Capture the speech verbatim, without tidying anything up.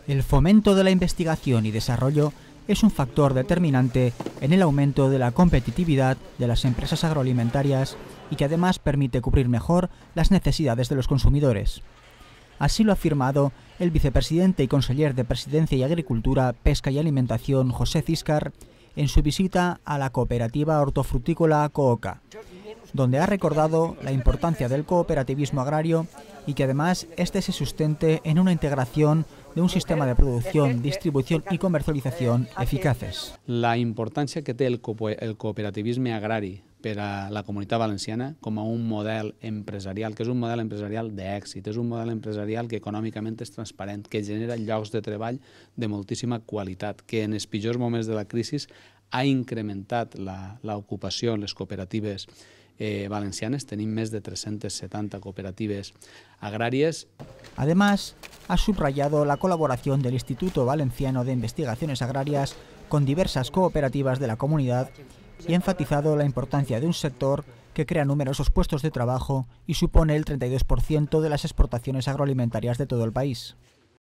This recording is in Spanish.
El fomento de la investigación y desarrollo es un factor determinante en el aumento de la competitividad de las empresas agroalimentarias y que además permite cubrir mejor las necesidades de los consumidores. Así lo ha afirmado el vicepresidente y conseller de Presidencia y Agricultura, Pesca y Alimentación, José Ciscar, en su visita a la cooperativa hortofrutícola Cooca, donde ha recordado la importancia del cooperativismo agrario y que además este se sustente en una integración de un sistema de producción, distribución i comercialització eficaces. La importància que té el, co el cooperativisme agrari per a la Comunitat Valenciana com a un model empresarial, que és un model empresarial d'èxit, és un model empresarial que econòmicament és transparent, que genera llocs de treball de moltíssima qualitat, que en els pitjors moments de la crisi ha incrementat l'ocupació en les cooperatives Eh, valencianes. Tenim més de trescientas setenta cooperativas agrarias. Además, ha subrayado la colaboración del Instituto Valenciano de Investigaciones Agrarias con diversas cooperativas de la comunidad y ha enfatizado la importancia de un sector que crea numerosos puestos de trabajo y supone el treinta y dos por ciento de las exportaciones agroalimentarias de todo el país.